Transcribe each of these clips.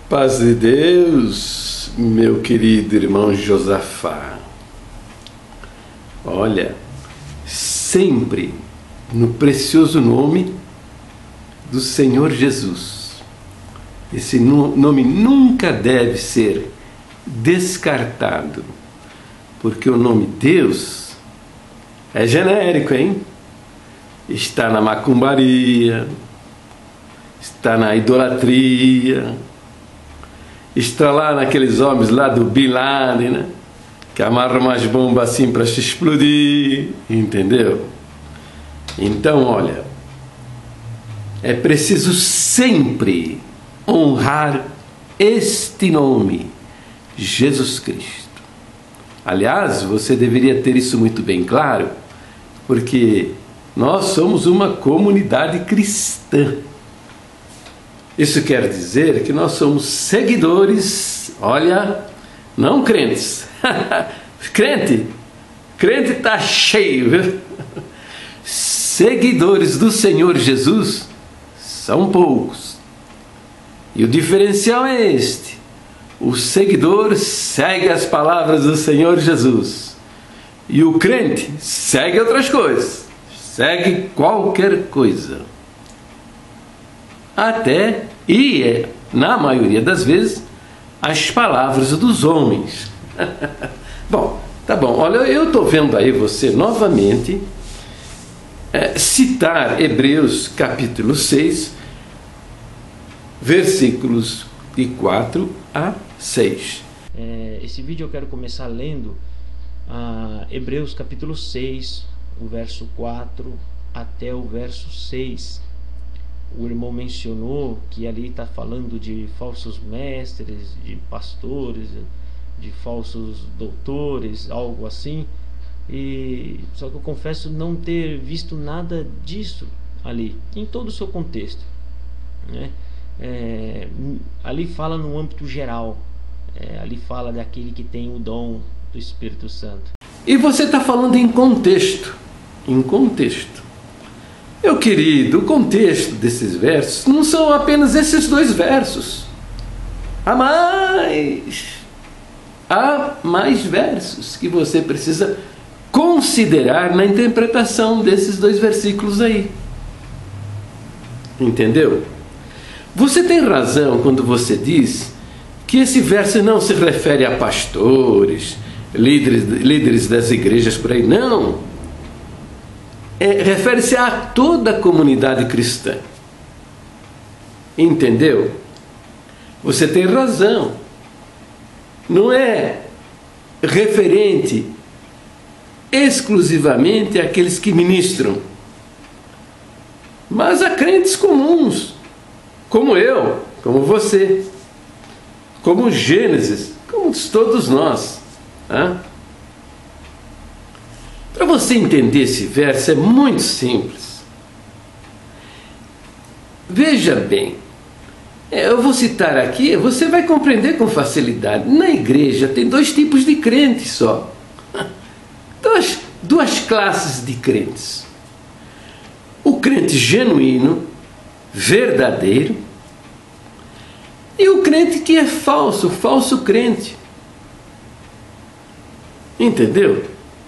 Paz de Deus, meu querido irmão Josafá. Olha, sempre no precioso nome do Senhor Jesus. Esse nome nunca deve ser descartado, porque o nome Deus é genérico, hein? Está na macumbaria, está na idolatria, está lá naqueles homens lá do Bin Laden, né? Que amarram umas bombas assim para se explodir, entendeu? Então, olha, é preciso sempre honrar este nome, Jesus Cristo. Aliás, você deveria ter isso muito bem claro, porque nós somos uma comunidade cristã. Isso quer dizer que nós somos seguidores, olha, não crentes. Crente está cheio, viu? Seguidores do Senhor Jesus são poucos. E o diferencial é este: o seguidor segue as palavras do Senhor Jesus, e o crente segue outras coisas, segue qualquer coisa. Até, e na maioria das vezes, as palavras dos homens. Bom, tá bom, olha, eu estou vendo aí você novamente citar Hebreus capítulo 6, versículos de 4 a 6. Esse vídeo eu quero começar lendo Hebreus capítulo 6, o verso 4 até o verso 6. O irmão mencionou que ali está falando de falsos mestres, de pastores, de falsos doutores, algo assim. Só que eu confesso não ter visto nada disso ali, em todo o seu contexto, né? Ali fala no âmbito geral, ali fala daquele que tem o dom do Espírito Santo. E você está falando em contexto, Meu querido, o contexto desses versos não são apenas esses dois versos. Há mais versos que você precisa considerar na interpretação desses dois versículos aí. Entendeu? Você tem razão quando você diz que esse verso não se refere a pastores, líderes das igrejas por aí. Não. Refere-se a toda a comunidade cristã. Entendeu? Você tem razão. Não é referente exclusivamente àqueles que ministram, mas a crentes comuns, como eu, como você, como Gênesis, como todos nós. Para você entender esse verso é muito simples. Veja bem, eu vou citar aqui, você vai compreender com facilidade. Na igreja tem dois tipos de crentes só. Duas classes de crentes. O crente genuíno, verdadeiro, e o crente que é falso, falso crente. Entendeu?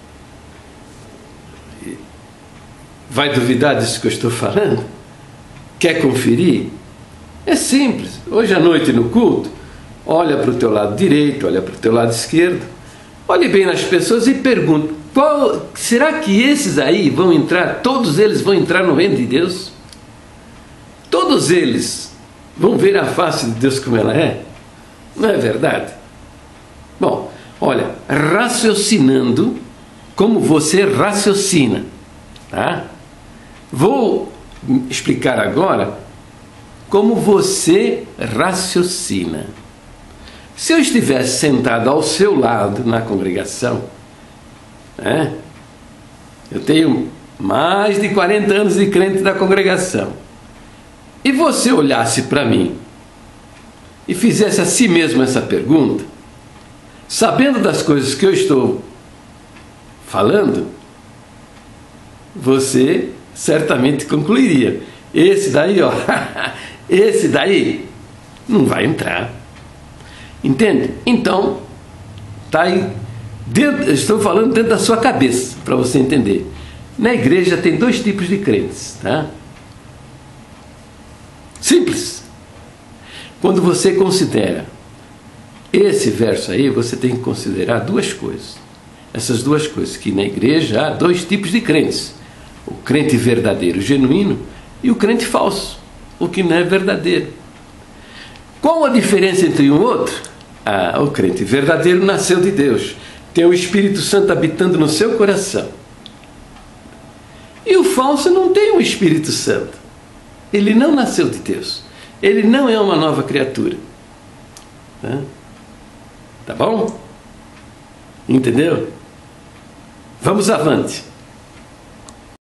Vai duvidar disso que eu estou falando? Quer conferir? É simples. Hoje à noite no culto, olha para o teu lado direito, olha para o teu lado esquerdo, olhe bem nas pessoas e pergunta: será que esses aí vão entrar, todos eles vão entrar no reino de Deus? Todos eles vão ver a face de Deus como ela é? Não é verdade? Bom, olha, raciocinando como você raciocina, tá? Vou explicar agora como você raciocina. Se eu estivesse sentado ao seu lado na congregação, eu tenho mais de 40 anos de crente da congregação, e você olhasse para mim e fizesse a si mesmo essa pergunta, sabendo das coisas que eu estou falando, você certamente concluiria: esse daí, esse daí não vai entrar. Entende? Então, tá aí. Estou falando dentro da sua cabeça, para você entender. Na igreja tem dois tipos de crentes, tá? Simples. Quando você considera esse verso aí, você tem que considerar duas coisas. Essas duas coisas, que na igreja há dois tipos de crentes. O crente verdadeiro, genuíno, e o crente falso, o que não é verdadeiro. Qual a diferença entre um e outro? O crente verdadeiro nasceu de Deus. Tem o Espírito Santo habitando no seu coração. E o falso não tem o Espírito Santo. Ele não nasceu de Deus. Ele não é uma nova criatura. Tá bom? Entendeu? Vamos avante.